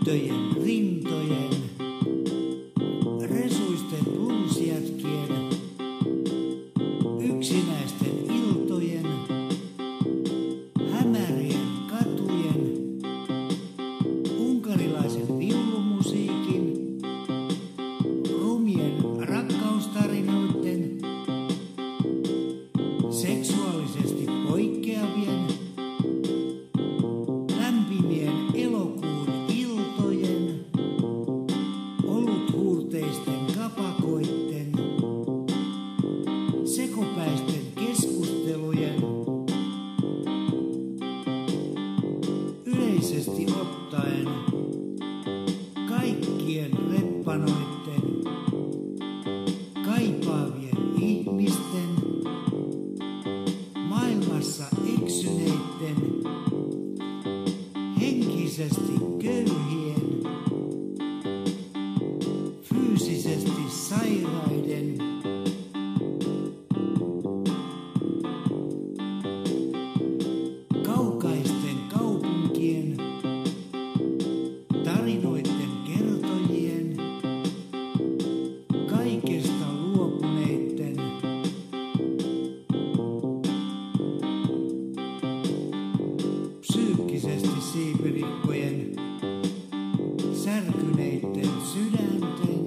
tyttöjen rintojen, resuisten bluesjätkien, yksinäisten iltojen, hämärien katujen, unkarilaisen viulumusiikin, rumien rakkaustarinoiden, seksuaalisesti poikkeavien, lämpimien elokuun iltojen, oluthuurteisten kapakoitten, sekopäisten keskustelujen, yleisesti ottaen kaikkien reppanoitten, kaipaavien ihmisten, maailmassa eksyneitten, henkisesti köyhien, fyysisesti sairaiden, kaukaisten kaupunkien, tarinoiden kertojien, kaikesta luopuneitten, psyykkisesti siipirikkojen, särkyneitten sydänten,